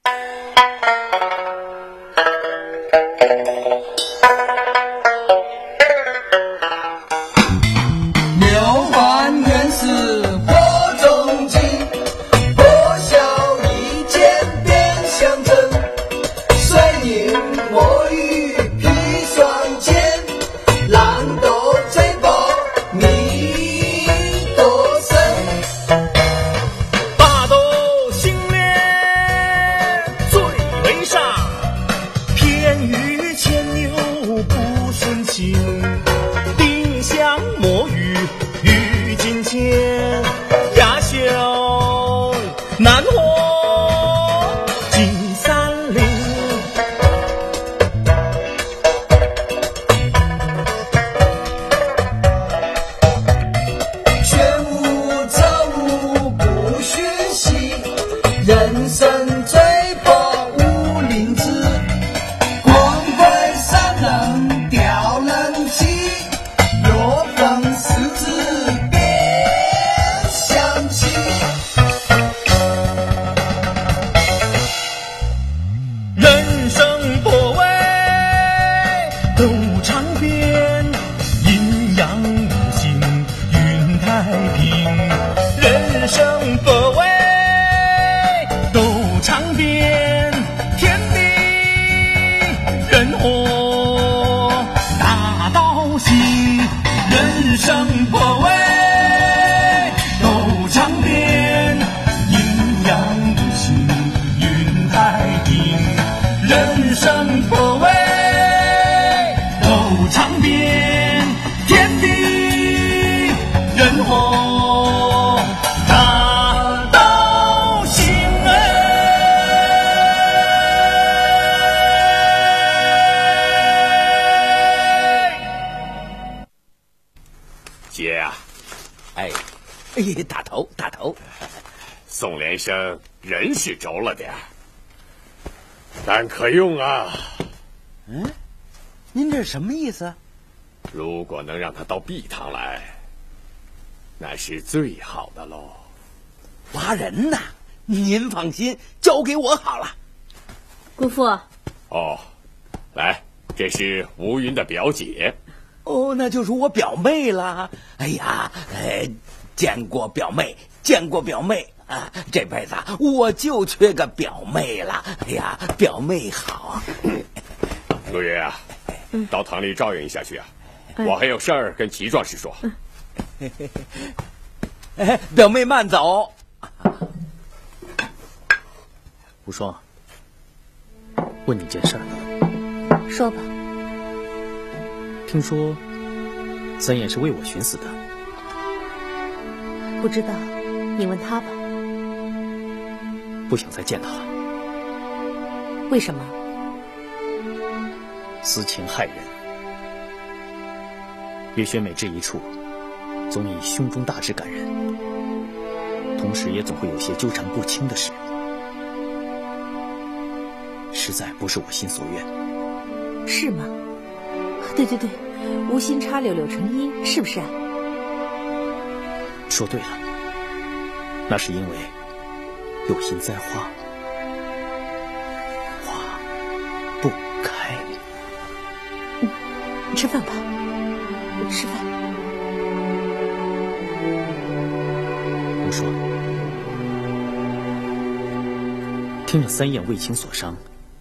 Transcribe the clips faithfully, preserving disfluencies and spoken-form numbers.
大头大头， 宋连生人是轴了点儿，但可用啊。 嗯，您这什么意思？ 如果能让他到碧堂来，那是最好的喽。 挖人呐，您放心，交给我好了。 姑父。 哦，来，这是吴云的表姐。 哦，那就是我表妹了。哎呀，呃，见过表妹，见过表妹啊！这辈子我就缺个表妹了。哎呀，表妹好。 陆爷啊，嗯、到堂里照应一下去啊，嗯、我还有事儿跟齐壮士说。 嗯、哎，表妹慢走。 无双，问你件事儿。 说吧。 听说三燕是为我寻死的。 不知道，你问他吧。 不想再见他了。 为什么？ 私情害人，月轩每至一处，总以胸中大志感人，同时也总会有些纠缠不清的事，实在不是我心所愿。 是吗？对对对，无心插柳柳成荫，是不是啊？ 说对了，那是因为有心栽花，花不开。 嗯，吃饭吧，吃饭。 无双，听了三燕为情所伤，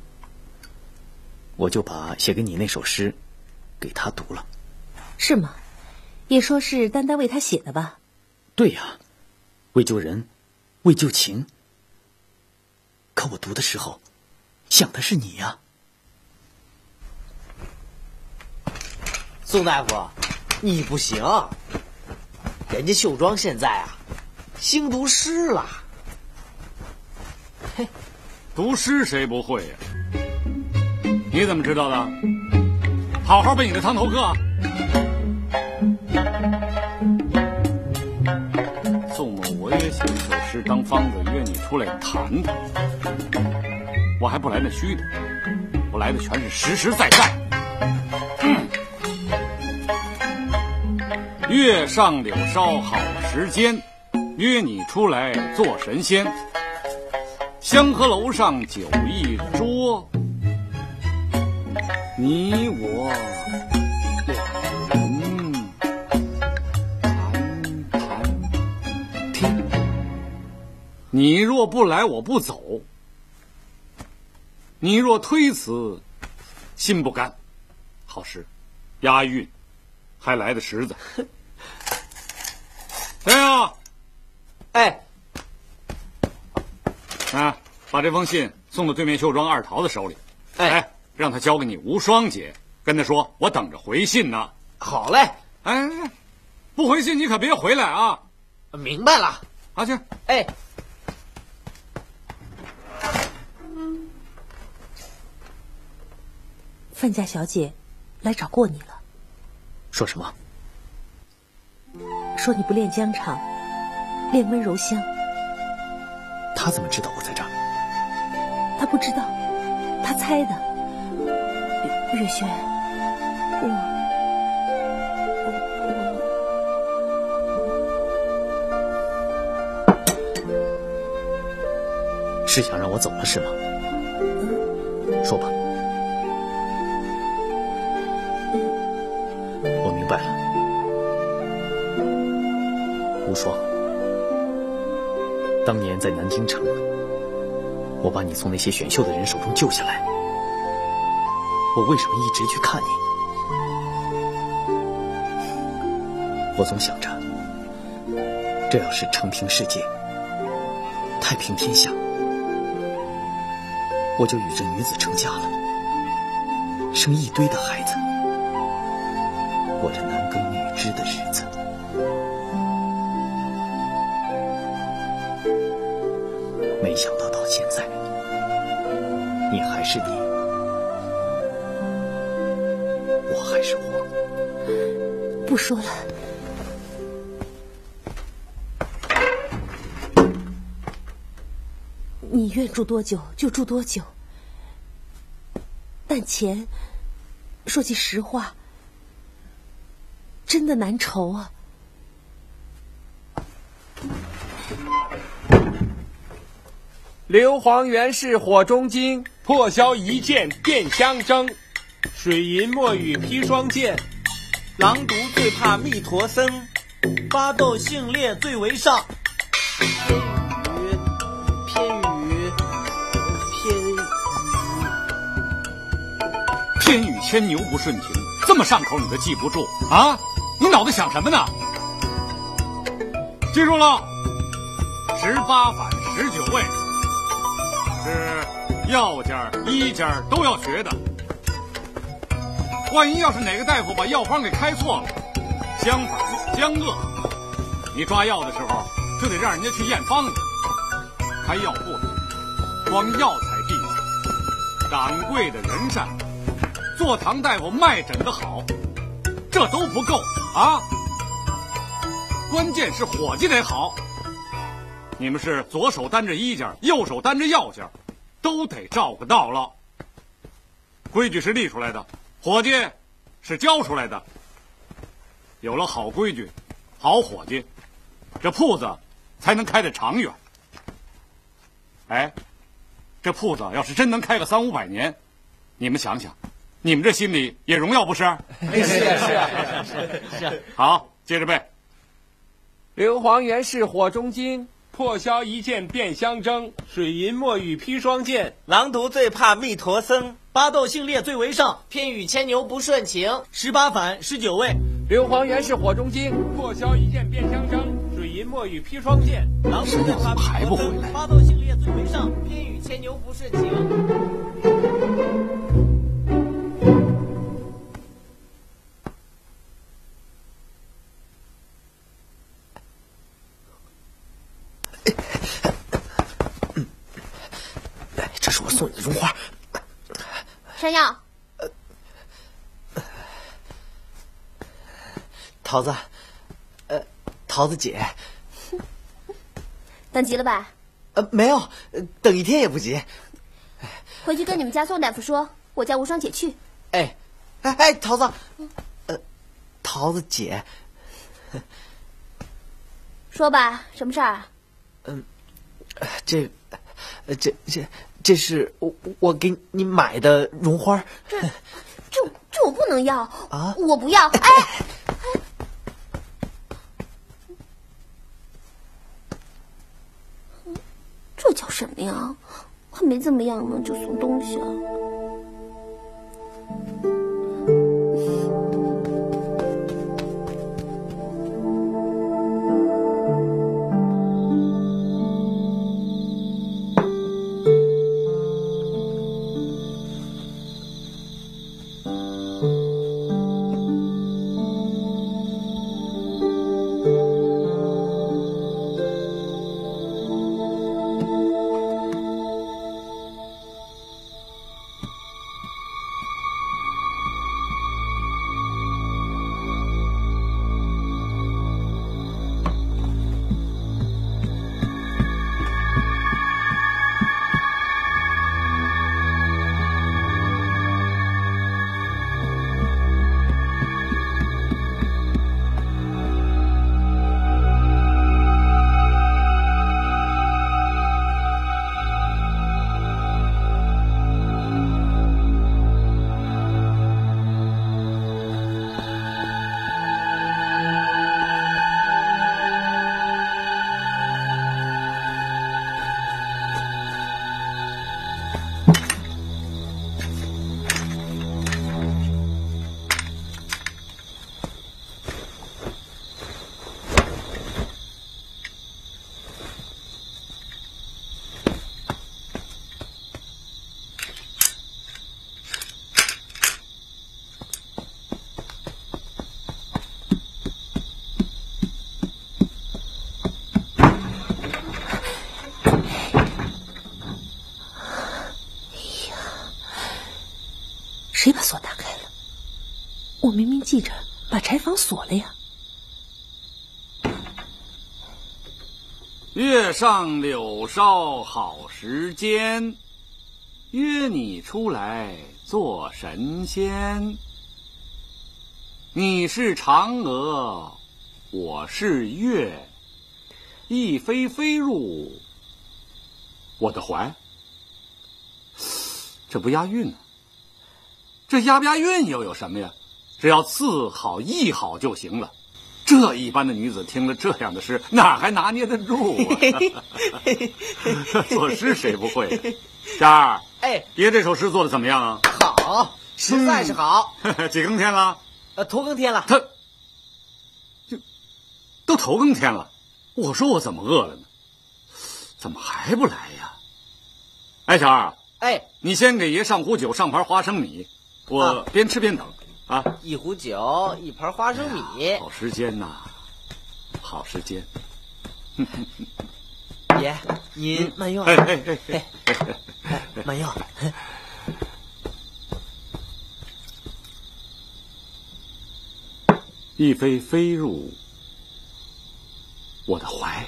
我就把写给你那首诗给他读了。 是吗？也说是单单为他写的吧？ 对呀，为救人，为救情。可我读的时候想的是你呀。 宋大夫，你不行，人家秀庄现在啊兴读诗了。 嘿，读诗谁不会呀？你怎么知道的？好好背你的堂头课。宋某我也写一首诗当方子，约你出来谈谈。我还不来那虚的，我来的全是实实在在。嗯，月上柳梢好时间，约你出来做神仙。 香河楼上酒一桌，你我两人谈谈天。你若不来，我不走；你若推辞，心不甘。好诗，押韵，还来得实在。谁呀？ 哎， 啊，把这封信送到对面绣庄二桃子手里。 哎哎，让他交给你无双姐，跟他说我等着回信呢。 好嘞， 哎，不回信你可别回来啊！ 明白了。 阿去。 哎， 范家小姐来找过你了， 说什么？ 说你不练疆场，练温柔乡。 他怎么知道我在这儿？ 他不知道，他猜的。月轩，我我是想让我走了是吗？说吧。我明白了。无双，当年在南京城，我把你从那些选秀的人手中救下来，我为什么一直去看你？我总想着，这要是承平世界，太平天下，我就与这女子成家了，生一堆的孩子，过着男耕女织的日子。没想到到现在，你还是你，我还是我。 不说了。你愿住多久就住多久，但钱，说句实话，真的难筹啊。 硫磺原是火中金，破晓一剑变相争。水银墨雨砒霜剑， 狼毒最怕密陀僧，巴豆性烈最为上。偏语，偏语， 偏语，偏语牵牛不顺情，这么上口你都记不住啊？你脑子想什么呢？记住了，十八反十九位。是药家、医家都要学的。万一要是哪个大夫把药方给开错了，相反相恶，你抓药的时候就得让人家去验方子。开药铺的光药材地道，掌柜的人善，坐堂大夫卖诊的好，这都不够啊！关键是伙计得好。你们是左手担着医家，右手担着药家，都得照顾到了。规矩是立出来的，伙计是教出来的。有了好规矩，好伙计，这铺子才能开得长远。哎，这铺子要是真能开个三五百年，你们想想，你们这心里也荣耀不是？ 是是是是。 好，接着背。 硫磺原是火中金，破晓一剑变相争。水银墨雨砒霜剑， 狼毒最怕密陀僧， 巴豆性烈最为上，偏语牵牛不顺情，十八反十九位。 硫磺原是火中金，破晓一剑变相争。水银墨雨砒霜剑， 狼毒最怕密还不回陀僧， 来？ 巴豆性烈最为上，偏语牵牛不顺情。 这是我送你的绒花。 山药， 桃子，呃，桃子姐， 等急了吧？ 呃，没有，等一天也不急。 回去跟你们家宋大夫说，我叫无双姐去。 哎，哎哎，桃子，呃，桃子姐， 说吧，什么事儿啊？ 嗯，这， 呃，这这这是我我给你买的绒花。 这这这我不能要啊！ 我不要！哎哎，这叫什么呀？还没怎么样呢，就送东西啊！ 谁把锁打开了？我明明记着把柴房锁了呀。 月上柳梢好时间，约你出来做神仙。你是嫦娥，我是月，一飞飞入我的怀。这不押韵呢、啊？这押不押韵又有什么呀？只要字好意好就行了。这一般的女子听了这样的诗，哪还拿捏得住啊？作诗谁不会？佳儿， 哎， 爷这首诗做的怎么样啊？ 好，实在是好。 嗯、几更天了？ 呃，头更天了。 他，就都头更天了。我说我怎么饿了呢？怎么还不来呀？哎，小二， 哎， 你先给爷上壶酒，上盘花生米，我啊边吃边等。啊， 一壶酒，一盘花生米， 哎、好时间呐、啊，好时间。 爷，您慢用。 哎哎哎哎哎，慢用。 一飞飞入我的怀。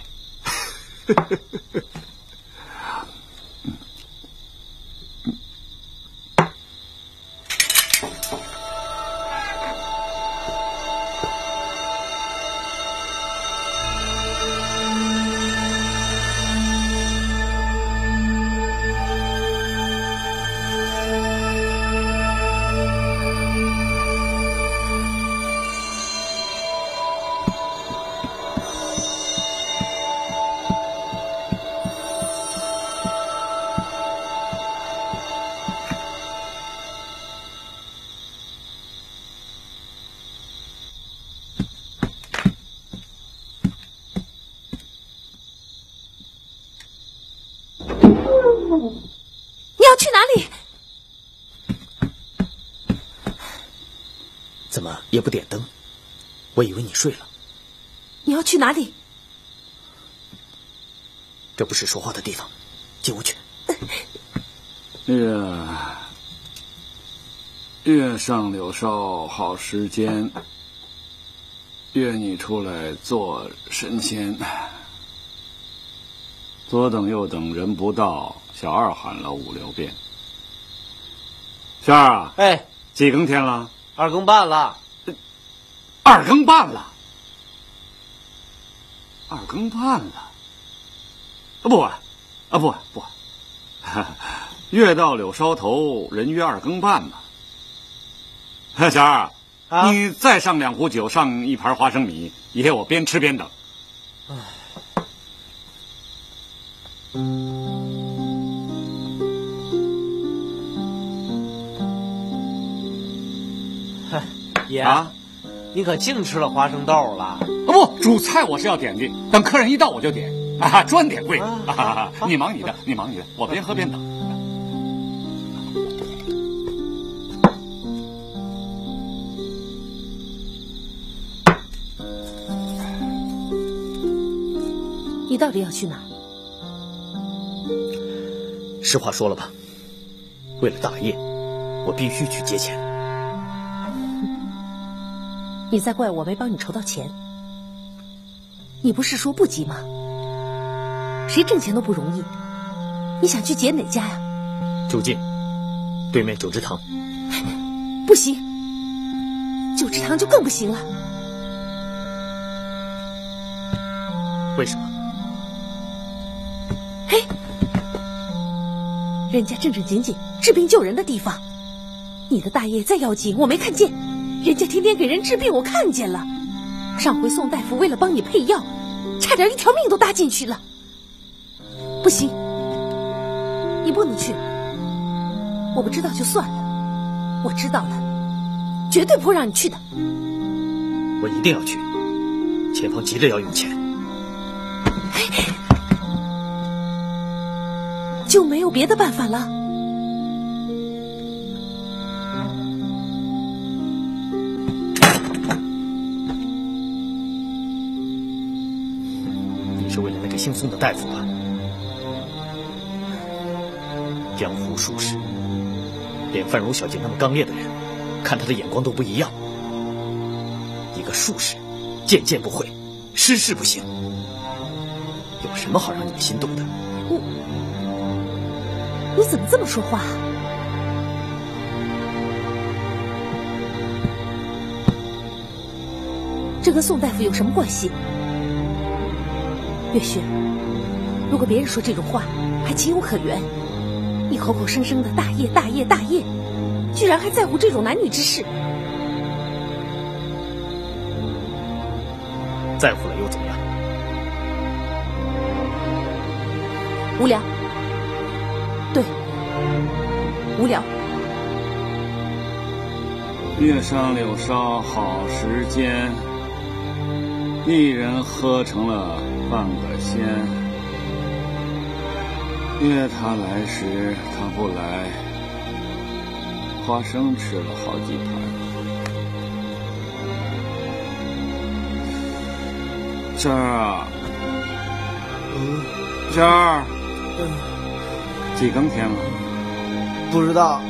你要去哪里？ 怎么也不点灯？我以为你睡了。 你要去哪里？ 这不是说话的地方，进屋去。 月月上柳梢好时间，约你出来做神仙。左等右等人不到，小二喊了五六遍。小二啊， 哎， 几更天了？ 二更半了。 二更半了。二更半了。啊不晚，啊不晚不晚， 月到柳梢头，人约二更半嘛。小二，啊、你再上两壶酒，上一盘花生米，爷我边吃边等。 嗨，爷啊， 你可净吃了花生豆了？ 啊不，主菜我是要点的，等客人一到我就点，啊，专点贵。啊啊、你忙你的，你忙你的，我边喝边等。 你到底要去哪儿？ 实话说了吧，为了大业，我必须去借钱。 你在怪我没帮你筹到钱？你不是说不急吗？谁挣钱都不容易，你想去劫哪家呀？ 就近对面九芝堂。 不行，九芝堂就更不行了。 为什么？ 嘿，人家正正经经治病救人的地方，你的大爷再要紧我没看见，人家天天给人治病我看见了。上回宋大夫为了帮你配药，差点一条命都搭进去了。不行，你不能去。我不知道就算了，我知道了，绝对不会让你去的。 我一定要去，前方急着要用钱。 就没有别的办法了？ 你是为了那个姓宋的大夫吧？江湖术士，连范如小姐那么刚烈的人，看他的眼光都不一样。一个术士，剑剑不会，诗诗不行，有什么好让你们心动的？ 我。你怎么这么说话？这跟宋大夫有什么关系？月雪，如果别人说这种话还情有可原，你口口声声的大业大业大业，居然还在乎这种男女之事。 在乎了又怎么样？ 无聊。对，无聊。 月上柳梢好时间，一人喝成了半个仙。约他来时他不来，花生吃了好几盘。仙儿啊，仙儿。几更天了？ 不知道。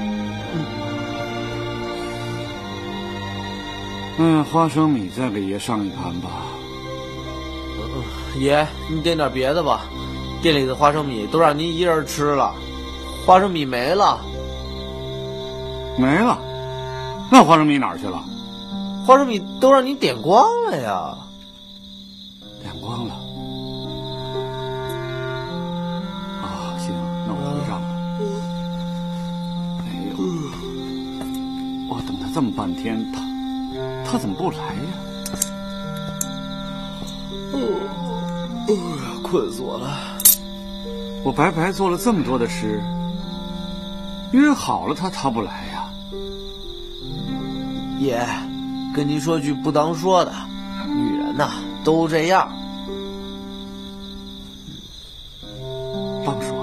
嗯，花生米再给爷上一盘吧。 呃、爷，你点点别的吧，店里的花生米都让您一人吃了，花生米没了。 没了？那花生米哪儿去了？ 花生米都让您点光了呀。 点光了。啊，行，那我回上了。哎呦，我等他这么半天，他他怎么不来呀？ 哦，困死我了！ 我白白做了这么多的诗，约好了他他不来呀。 爷，跟您说句不当说的，女人呐都这样。 当说，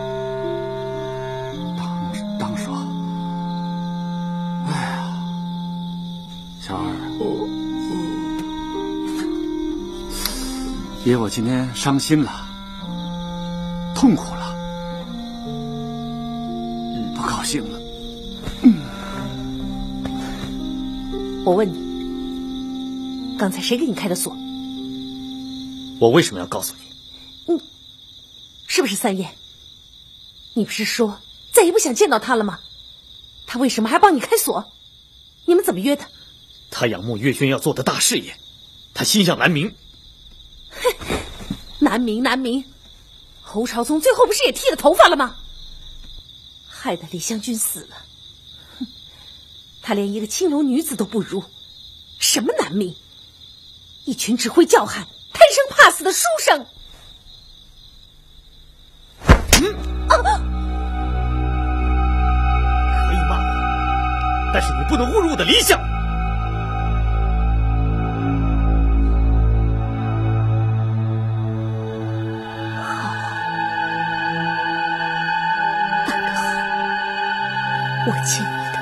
当当说。哎呀，小二，爷我今天伤心了，痛苦了，嗯，不高兴了。 我问你，刚才谁给你开的锁？ 我为什么要告诉你？ 嗯，是不是三爷？你不是说再也不想见到他了吗？他为什么还帮你开锁？你们怎么约的？ 他仰慕月轩要做的大事业，他心向南明。 南明南明，侯朝宗最后不是也剃了头发了吗？ 害得李香君死了。哼，她连一个青楼女子都不如，什么男命？一群只会叫喊、贪生怕死的书生。 嗯啊，可以骂我，但是你不能侮辱我的理想。 我欠你的，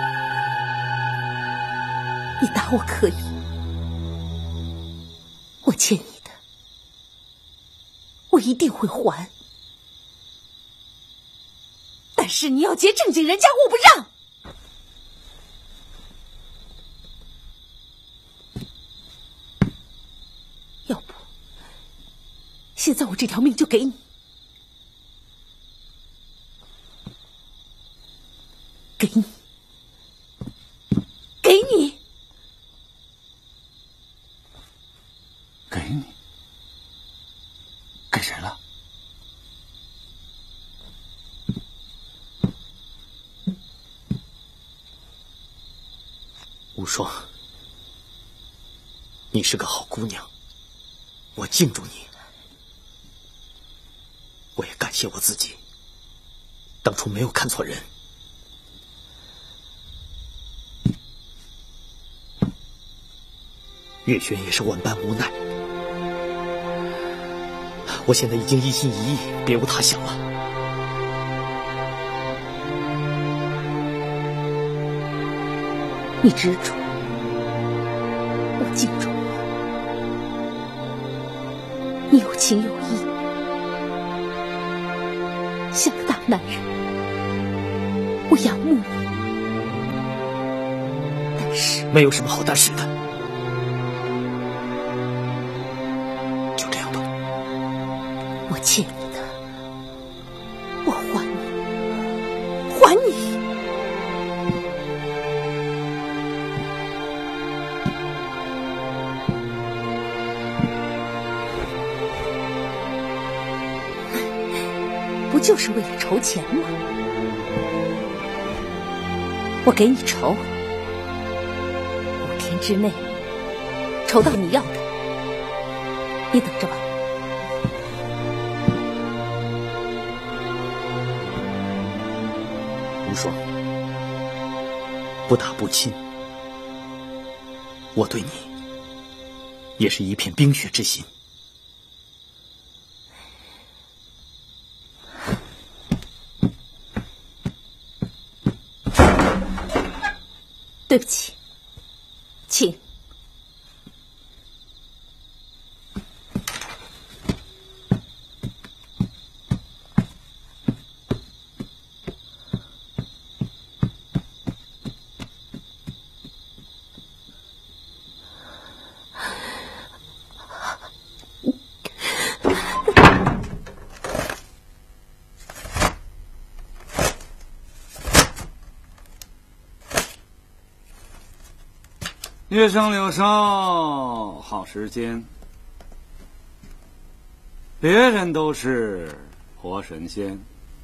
你打我可以，我欠你的，我一定会还。但是你要结正经人家，我不让。要不，现在我这条命就给你。给你，给你， 给你，给谁了？ 无双，你是个好姑娘，我敬重你。我也感谢我自己，当初没有看错人。月轩也是万般无奈，我现在已经一心一意，别无他想了。 你执着，我敬重你，你有情有义，像个大男人，我仰慕你。但是没有什么好大事的。 我欠你的，我还你，还你。不就是为了筹钱吗？我给你筹，五天之内筹到你要的，你等着吧。 说不打不亲，我对你也是一片冰雪之心。 对不起，请。 月生柳梢好时间，别人都是活神仙，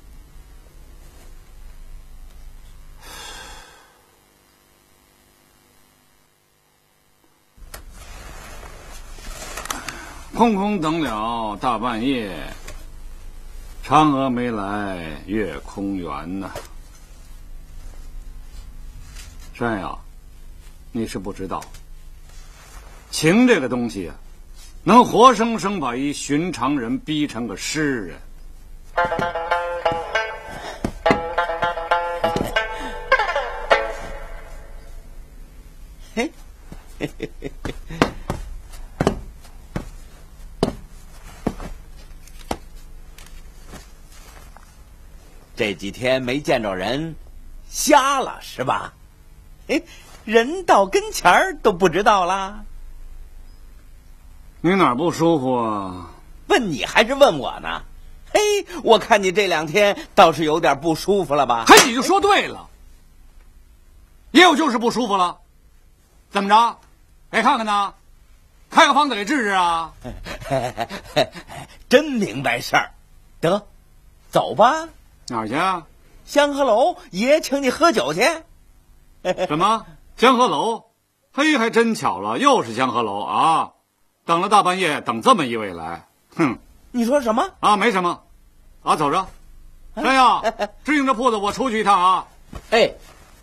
空空等了大半夜，嫦娥没来月空圆呐。山呀，你是不知道，情这个东西啊，能活生生把一寻常人逼成个诗人。 嘿，嘿嘿嘿嘿。这几天没见着人，瞎了是吧？哎，人到跟前儿都不知道啦。 你哪儿不舒服啊？ 问你还是问我呢？嘿，我看你这两天倒是有点不舒服了吧？ 嘿，你就说对了，也有就是不舒服了。怎么着？给看看呢？开个方子给治治啊？ 真明白事儿，得，走吧。 哪儿去啊？ 香河楼爷请你喝酒去。 什么香河楼？嘿，还真巧了，又是香河楼啊！等了大半夜，等这么一位来，哼！ 你说什么？ 啊，没什么。啊，走着。山药，支应着铺子，我出去一趟啊。 哎。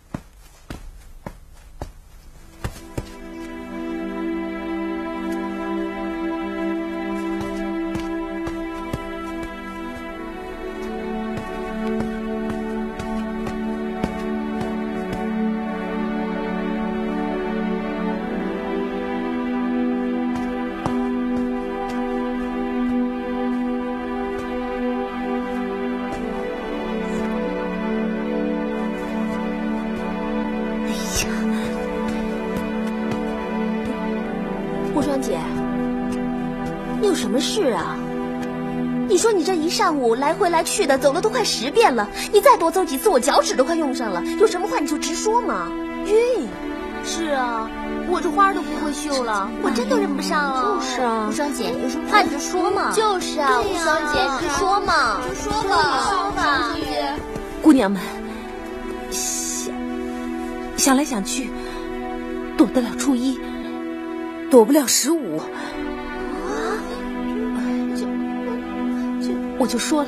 无双姐，你有什么事啊？你说你这一上午来回来去的，走了都快十遍了，你再多走几次，我脚趾都快用上了。有什么话你就直说嘛。晕。是啊，我这花都不会绣了，我真都认不上啊。 就是啊， 无双姐，有什么话你就说嘛。就是啊，无双姐，你就说嘛，就说吧，说吧。 姑娘们，想想来想去，躲得了初一，躲不了十五。啊，这这，我就说了，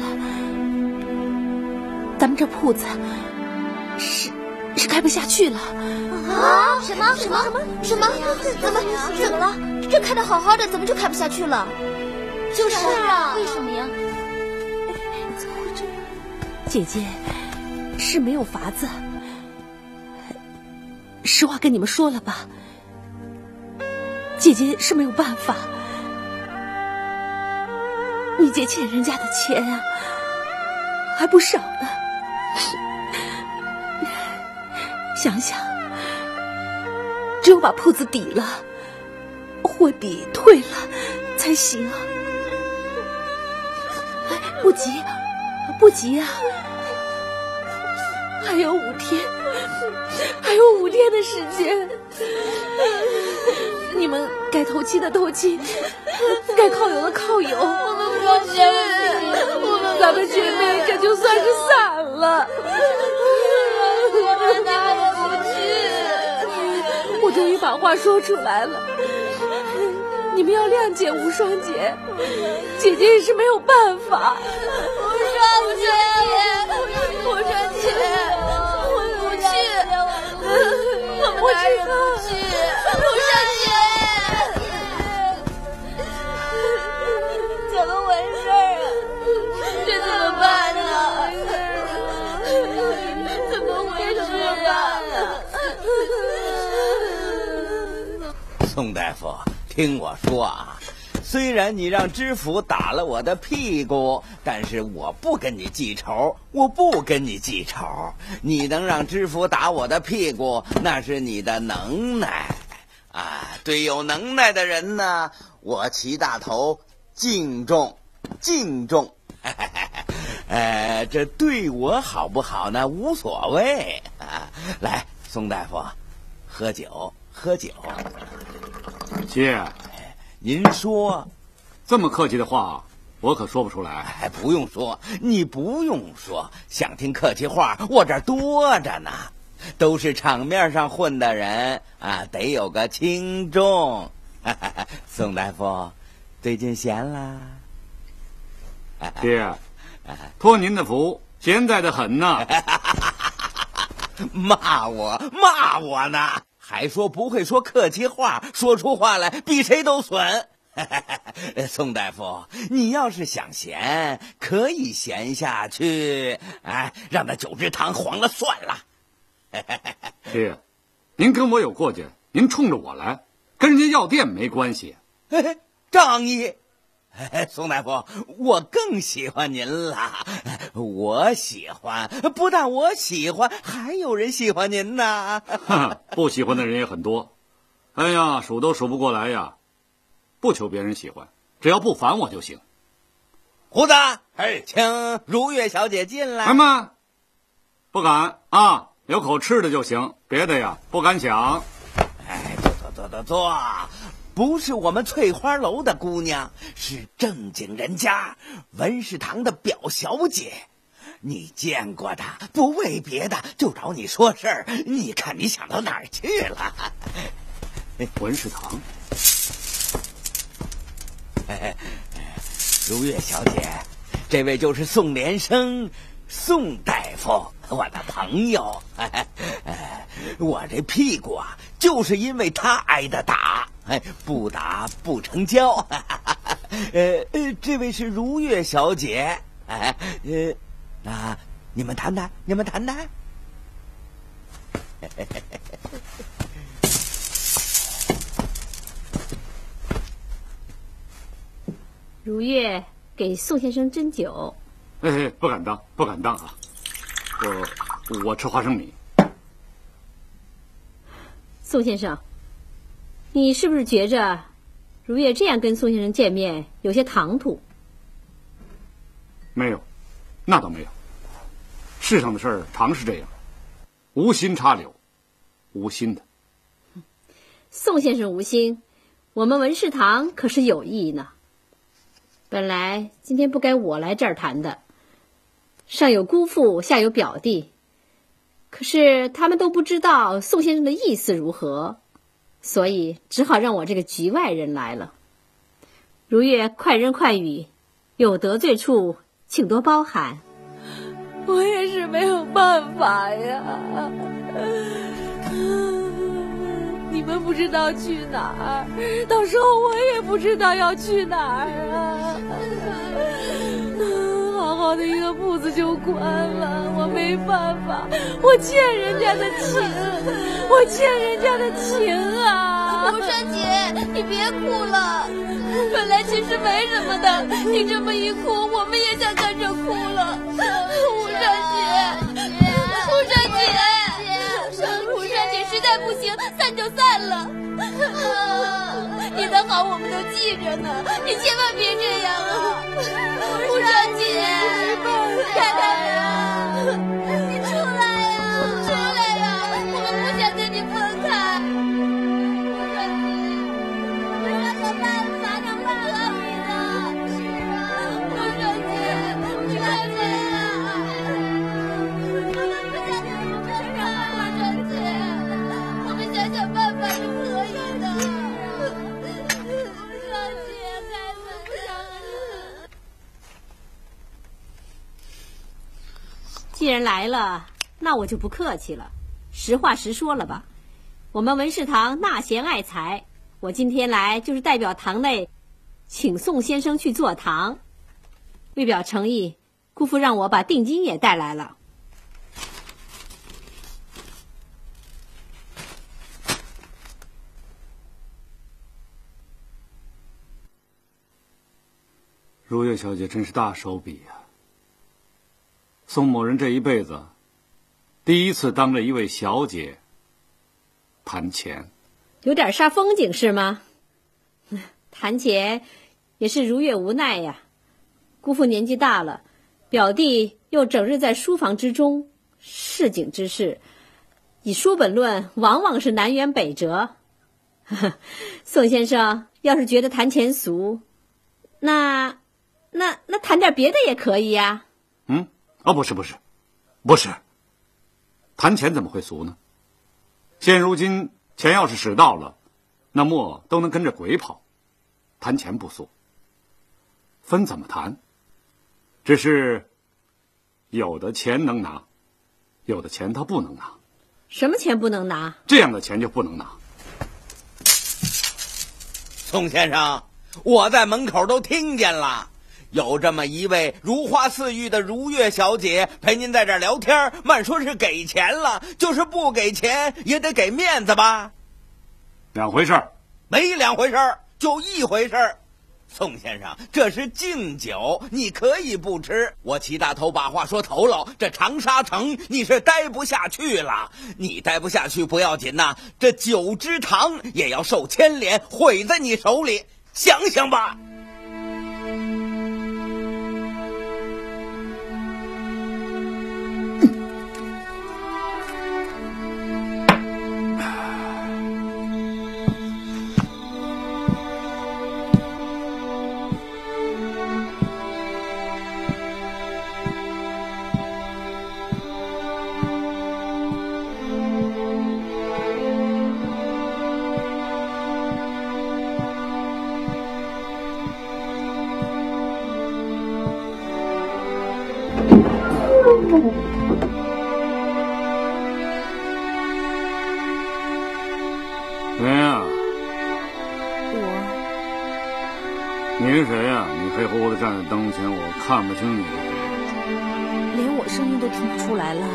咱们这铺子是是开不下去了。 啊？什么什么什么什么？怎么怎么了？这开得好好的，怎么就开不下去了？就是啊，为什么呀？ 怎么会这样？姐姐是没有法子。实话跟你们说了吧，姐姐是没有办法。你姐欠人家的钱啊，还不少呢。想想，只有把铺子抵了，货底退了才行啊。不急，不急啊，还有五天，还有五天的时间。你们该投亲的投亲，该靠友的靠友。我们不要见面，咱们姐妹这就算是散了。我们哪也不去。我终于把话说出来了，你们要谅解无双姐，姐姐也是没有办法。无双姐，无双姐，我不去，我们哪也不去。无双姐，怎么回事啊？这怎么办呢？怎么回事啊？ 宋大夫，听我说啊，虽然你让知府打了我的屁股，但是我不跟你记仇，我不跟你记仇。你能让知府打我的屁股，那是你的能耐啊！对有能耐的人呢，我齐大头敬重，敬重。呃，这对我好不好呢？无所谓啊。来，宋大夫，喝酒，喝酒。 姐， 您说， 这么客气的话，我可说不出来。 哎，不用说，你不用说，想听客气话，我这儿多着呢。都是场面上混的人啊，得有个轻重。宋大夫，最近闲啦？ 爹，托您的福，闲在的很呐。 骂我，骂我呢？还说不会说客气话，说出话来比谁都损。宋大夫，你要是想闲，可以闲下去，哎，让那九芝堂黄了算了。 爹，您跟我有过节，您冲着我来，跟人家药店没关系。 仗义。宋大夫，我更喜欢您了。我喜欢，不但我喜欢，还有人喜欢您呢。 不喜欢的人也很多，哎呀，数都数不过来呀。不求别人喜欢，只要不烦我就行。 胡子，哎，请如月小姐进来。 妈妈，不敢啊，有口吃的就行，别的呀不敢想。 哎，坐坐坐坐坐。不是我们翠花楼的姑娘，是正经人家，文士堂的表小姐。 你见过他，不为别的，就找你说事儿。你看你想到哪儿去了？ 文世堂， 哎，如月小姐，这位就是宋连生，宋大夫，我的朋友。哎，我这屁股啊，就是因为他挨的打，哎，不打不成交。呃呃，这位是如月小姐，哎，呃，那你们谈谈，你们谈谈。 如月给宋先生斟酒。 哎，不敢当，不敢当啊！我我吃花生米。 宋先生，你是不是觉着如月这样跟宋先生见面有些唐突？ 没有，那倒没有。世上的事儿常是这样，无心插柳，无心的。 宋先生无心，我们文世堂可是有意呢。本来今天不该我来这儿谈的，上有姑父，下有表弟，可是他们都不知道宋先生的意思如何，所以只好让我这个局外人来了。如月快人快语，有得罪处请多包涵。 我也是没有办法呀。你们不知道去哪儿，到时候我也不知道要去哪儿啊！好好的一个铺子就关了，我没办法，我欠人家的情，我欠人家的情啊！ 如山姐，你别哭了，本来其实没什么的，你这么一哭，我们也想跟着哭了。如山姐，如山姐，如山姐实在不行，散就散了。你的好我们都记着呢，你千万别这样啊！如山姐，看看呀，你出来呀，出来呀，我们不想跟你分开。如山姐，有什么办法能不可以的？是啊，如山姐，如山姐啊，我们不想跟你分开，如山姐，我们想想办法是可以的。如山姐，开门啊！ 既然来了，那我就不客气了，实话实说了吧。我们文世堂纳贤爱才，我今天来就是代表堂内请宋先生去坐堂，为表诚意，姑父让我把定金也带来了。 如月小姐真是大手笔呀、啊！宋某人这一辈子第一次当着一位小姐谈钱， 有点煞风景是吗？谈钱也是如月无奈呀。姑父年纪大了，表弟又整日在书房之中，市井之事，以书本论，往往是南辕北辙。宋先生要是觉得谈钱俗，那那那谈点别的也可以呀。 嗯，哦，不是不是，不是，谈钱怎么会俗呢？现如今钱要是使到了，那墨都能跟着鬼跑，谈钱不俗。分怎么谈？只是有的钱能拿，有的钱他不能拿。 什么钱不能拿？ 这样的钱就不能拿。 宋先生，我在门口都听见了，有这么一位如花似玉的如月小姐陪您在这儿聊天，慢说是给钱了，就是不给钱也得给面子吧？ 两回事儿。 没两回事儿，就一回事儿。宋先生，这是敬酒，你可以不吃。我齐大头把话说透了，这长沙城你是待不下去了。你待不下去不要紧呐，这九芝堂也要受牵连，毁在你手里。想想吧。 谁呀？ 我， 你是谁呀？你黑乎乎的站在灯前，我看不清你是谁。 连我声音都听不出来了。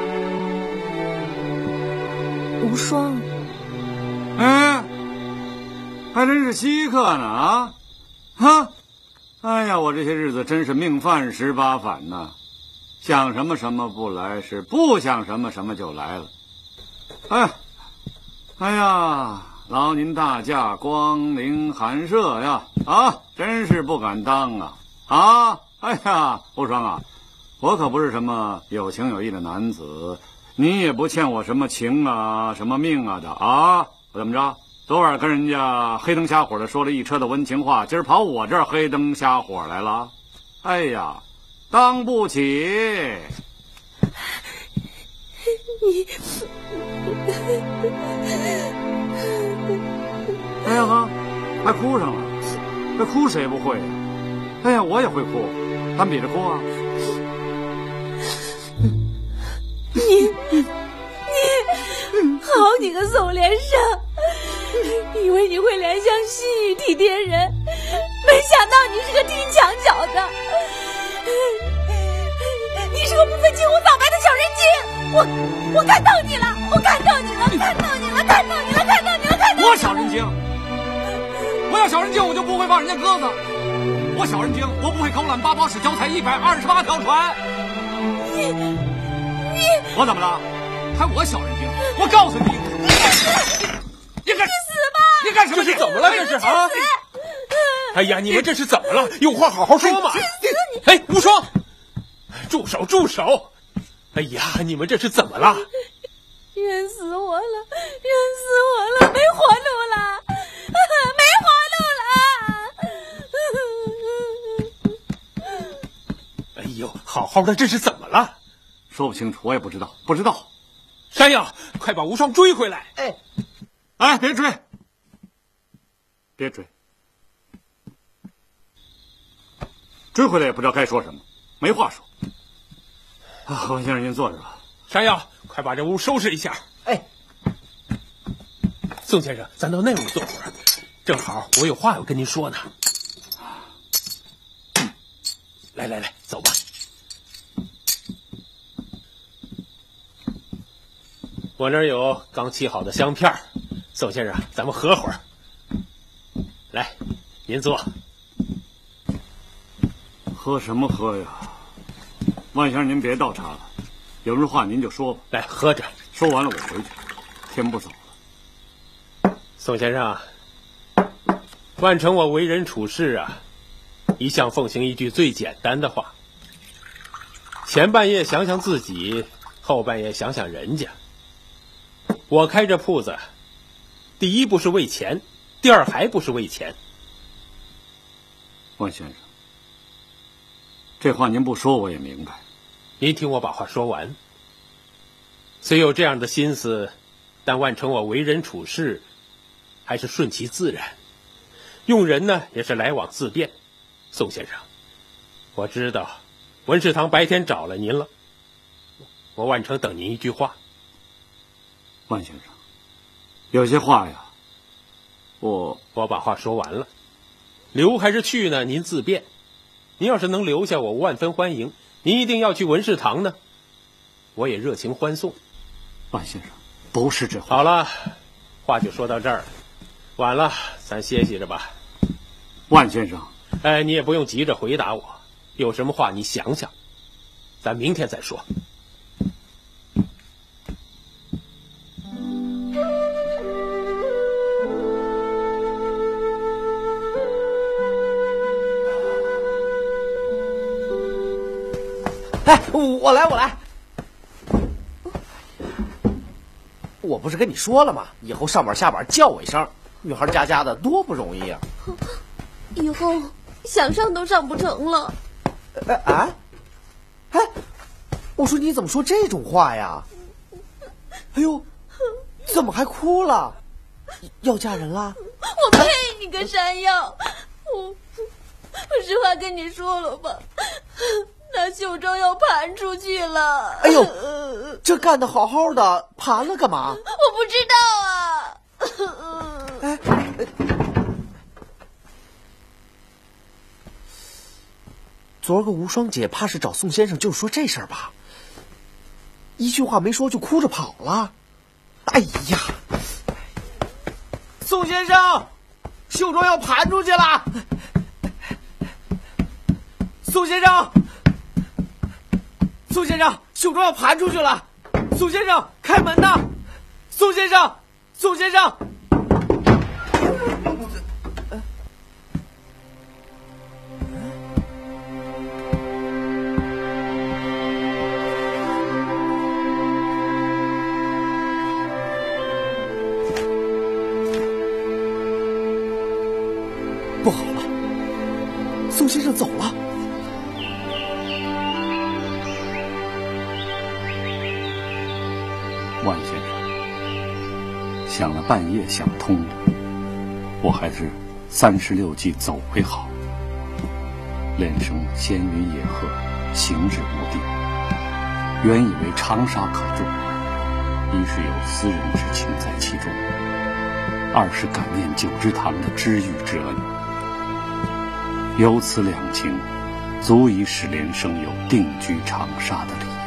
无双。 哎，还真是稀客呢啊！哈，哎呀，我这些日子真是命犯十八反呐，想什么什么不来，是不想什么什么就来了。哎，哎呀，劳您大驾光临寒舍呀！啊，真是不敢当啊！啊，哎呀，无双啊，我可不是什么有情有义的男子，你也不欠我什么情啊、什么命啊的啊！我怎么着？昨晚跟人家黑灯瞎火的说了一车的温情话，今儿跑我这儿黑灯瞎火来了，哎呀，当不起！ 你， 哎呀哈，还哭上了，这哭谁不会呀？哎呀，我也会哭，咱们比着哭啊！ 你你好你个宋连生，以为你会怜香惜玉体贴人，没想到你是个踢墙脚的，你是个不分青红皂白的小人精！我我看透你了，我看透你了，看透你了，看透你了，看透你了，看透你了！ 我小人精，我要小人精，我就不会放人家鸽子。我小人精，我不会狗揽八宝使脚踩一百二十八条船。 你你我怎么了？还我小人精？我告诉你，你你干你死吧！ 你干什么？ 这是怎么了？这是啊！哎呀，你们这是怎么了？有话好好说嘛！哎，无双，住手，住手！哎呀，你们这是怎么了？ 冤死我了，冤死我了，没活路了，没活路了！ 哎呦，好好的，这是怎么了？ 说不清楚，我也不知道，不知道。 山药，快把无双追回来！ 哎， 哎，别追，别追，追回来也不知道该说什么，没话说。啊，王先生，您坐着吧。 山药，快把这屋收拾一下。 哎， 宋先生，咱到那屋坐会儿，正好我有话要跟您说呢。来来来，走吧。我那儿有刚沏好的香片，宋先生，咱们喝会儿。来，您坐。 喝什么喝呀？万先生，您别倒茶了，有什么话您就说吧。 来，喝着。 说完了我回去，天不早了。 宋先生，万成我为人处事啊，一向奉行一句最简单的话：前半夜想想自己，后半夜想想人家。我开这铺子，第一不是为钱，第二还不是为钱。 万先生，这话您不说我也明白。 您听我把话说完。虽有这样的心思，但万成我为人处事还是顺其自然，用人呢也是来往自便。宋先生，我知道文世堂白天找了您了，我万成等您一句话。 万先生，有些话呀，我我把话说完了，留还是去呢？您自便。您要是能留下，我万分欢迎；您一定要去文世堂呢，我也热情欢送。 万先生，不是这话。 好了，话就说到这儿了，晚了，咱歇息着吧。 万先生， 哎，你也不用急着回答我，有什么话你想想，咱明天再说。 哎，我来，我来。我不是跟你说了吗？以后上板下板叫我一声，女孩家家的多不容易啊。 以后想上都上不成了。 哎哎，哎，我说你怎么说这种话呀？哎呦，怎么还哭了？要嫁人啦？ 我呸！你个山药！我我实话跟你说了吧， 那秀庄要盘出去了。 哎呦，这干得好好的，盘了干嘛？ 我不知道啊。 哎，昨儿个无双姐怕是找宋先生就说这事儿吧，一句话没说就哭着跑了。哎呀，宋先生，秀庄要盘出去了。宋先生，宋先生，秀庄要盘出去了。宋先生，开门呐！宋先生，宋先生。不好了，宋先生走了。 万先生，想了半夜想通了，我还是三十六计走为好。连生闲云野鹤，行止无定，原以为长沙可渡，一是有私人之情在其中，二是感念九芝堂的知遇之恩。有此两情，足以使连生有定居长沙的理由。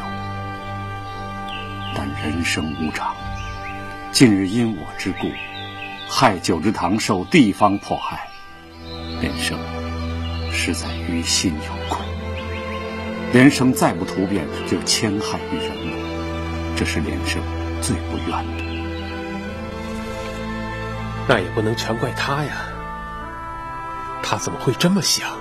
但人生无常，近日因我之故，害九芝堂受地方迫害，连生实在于心有愧。连生再不图变，就戕害于人了，这是连生最不愿的。 那也不能全怪他呀，他怎么会这么想？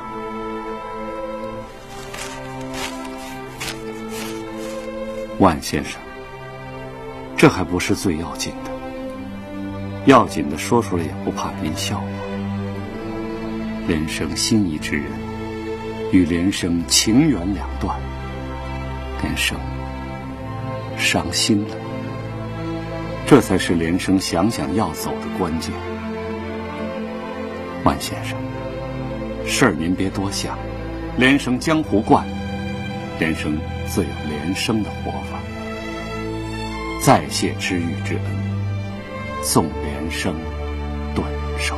万先生，这还不是最要紧的，要紧的说出来也不怕您笑话。连生心仪之人，与连生情缘两断，连生伤心了，这才是连生想想要走的关键。万先生，事儿您别多想，连生江湖惯，连生自有连生的活法。再谢知遇之恩，送连生顿首。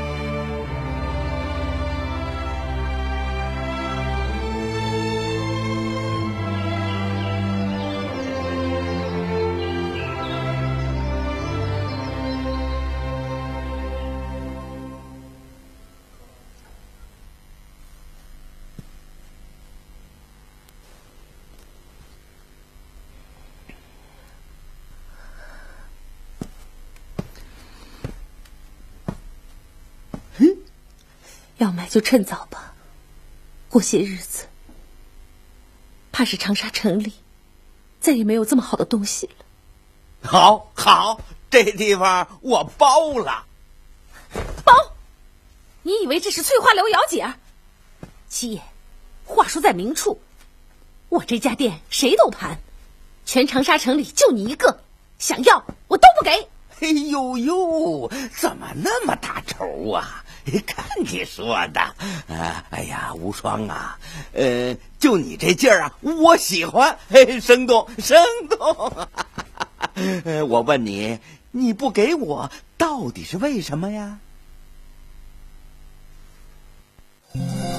要买就趁早吧，过些日子，怕是长沙城里再也没有这么好的东西了。 好，好，这地方我包了。 包？你以为这是翠花楼姚姐儿？七爷，话说在明处，我这家店谁都盘，全长沙城里就你一个，想要我都不给。 哎呦呦，怎么那么大仇啊？看你说的，啊，哎呀，无双啊，呃，就你这劲儿啊，我喜欢，嘿，生动生动。呃，我问你，你不给我，到底是为什么呀？